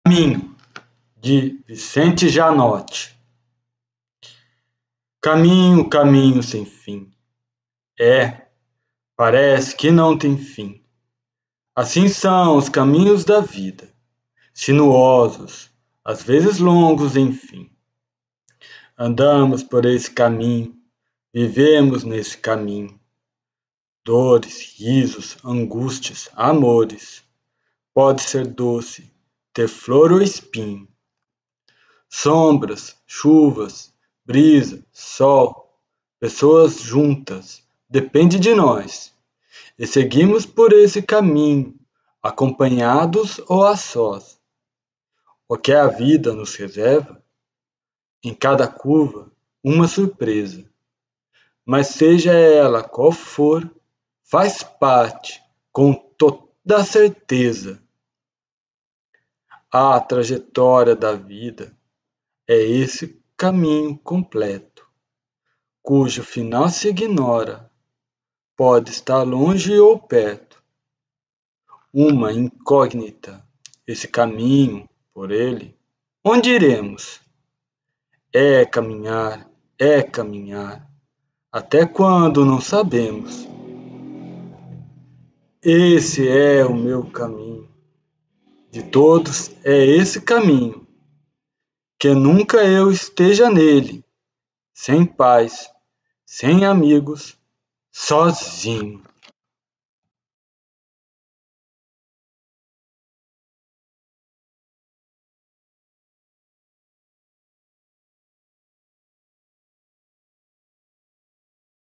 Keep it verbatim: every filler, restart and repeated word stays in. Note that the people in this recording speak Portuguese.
Caminho, de Vicente Janotti. Caminho, caminho sem fim. É, parece que não tem fim. Assim são os caminhos da vida, sinuosos, às vezes longos, enfim. Andamos por esse caminho, vivemos nesse caminho. Dores, risos, angústias, amores. Pode ser doce, ter flor ou espinho. Sombras, chuvas, brisa, sol, pessoas juntas, depende de nós. E seguimos por esse caminho, acompanhados ou a sós. O que a vida nos reserva? Em cada curva, uma surpresa. Mas seja ela qual for, faz parte, com toda certeza. A trajetória da vida é esse caminho completo, cujo final se ignora, pode estar longe ou perto. Uma incógnita, esse caminho, por ele, onde iremos? É caminhar, é caminhar, até quando não sabemos. Esse é o meu caminho, de todos é esse caminho, que nunca eu esteja nele, sem paz, sem amigos, sozinho.